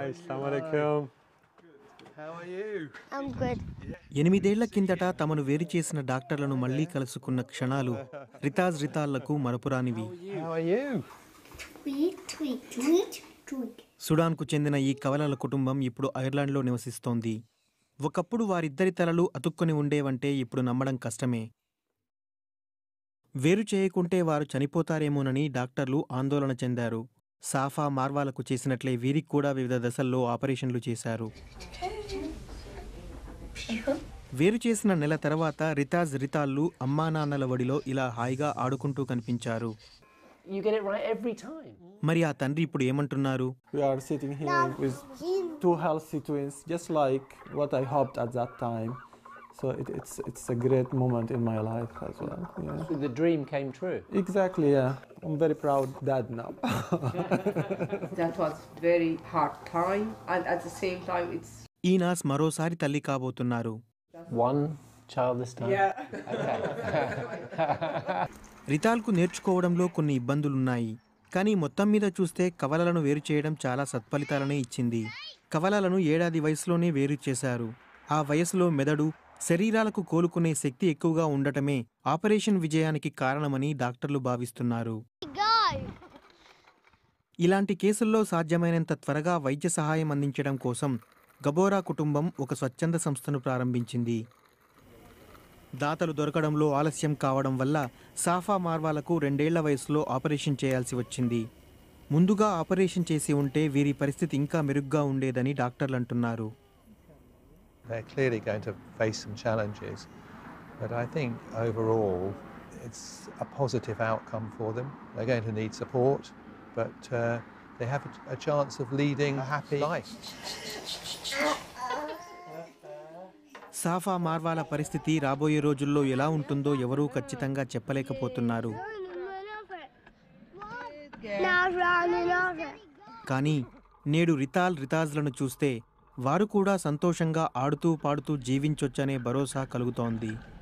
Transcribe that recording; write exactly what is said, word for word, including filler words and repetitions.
Assalamualaikum. How are you? I'm good. ఎనిమిదేళ్ల కిందట తమను వేరు చేసిన డాక్టర్లను మళ్లీ కలుసుకున్న క్షణాలు రితాజ్ రితాళ్లకు మరపురానివి. How are you? Tweet, tweet, tweet, tweet. సుడాన్కు చెందిన ఈ కవలల కుటుంబం ఇప్పుడు ఐర్లాండ్లో నివసిస్తోంది. ఒకప్పుడు వారిద్దరి తలలు అతుక్కొని ఉండేవంటే ఇప్పుడు నమ్మడం కష్టమే. వేరు చేయకుంటే వారు చనిపోతారేమోనని డాక్టర్లు ఆందోళన చెందారు. సాఫా మార్వాలకు చేసినట్లే వీరికి కూడా వివిధ దశల్లో ఆపరేషన్లు చేశారు. వేరు చేసిన నెల తర్వాత రితాజ్ రితాళ్ళు అమ్మా నాన్నల వడిలో ఇలా హాయిగా ఆడుకుంటూ కనిపించారు. You get it right every time. మరి ఆ తండ్రి ఇప్పుడు ఏమంటున్నారు? We are sitting here with two healthy twins, just like what I hoped at that time. So it, it's it's a great moment in my life as well. Yeah. So the dream came true. Exactly. Yeah. I'm very proud dad now. That was very hard time, and at the same time, it's ఈనాస్ మరోసారి తల్లి కాబోతున్నారు. One child this time? yeah. Okay. రితాల్కు నేర్చుకోవడంలో కొన్ని ఇబ్బందులున్నాయి. కానీ మొత్తం మీద చూస్తే కవలలను వేరు చేయడం చాలా సత్ఫలితాలనే ఇచ్చింది. కవలలను ఏడాది వయసులోనే వేరు చేశారు. ఆ వయసులో మెదడు, శరీరాలకు కోలుకునే శక్తి ఎక్కువగా ఉండటమే ఆపరేషన్ విజయానికి కారణమని డాక్టర్లు భావిస్తున్నారు. ఇలాంటి కేసుల్లో సాధ్యమైనంత త్వరగా వైద్య సహాయం అందించడం కోసం గబోరా కుటుంబం ఒక స్వచ్ఛంద సంస్థను ప్రారంభించింది. దాతలు దొరకడంలో ఆలస్యం కావడం వల్ల సాఫా మార్వాలకు రెండేళ్ల వయసులో ఆపరేషన్ చేయాల్సి వచ్చింది. ముందుగా ఆపరేషన్ చేసి ఉంటే వీరి పరిస్థితి ఇంకా మెరుగ్గా ఉండేదని డాక్టర్లు అంటున్నారు. They're clearly going to face some challenges, but I think overall it's a positive outcome for them. They're going to need support, but uh, they have a, a chance of leading a happy life. Safa మార్వాల పరిస్థితి రాబోయే రోజుల్లో ఎలా ఉంటుందో ఎవరూ ఖచ్చితంగా చెప్పలేకపోతున్నారు. కానీ నేడు రితాల్ రితాజ్లను చూస్తే వారు కూడా సంతోషంగా ఆడుతూ పాడుతూ జీవించొచ్చనే భరోసా కలుగుతోంది.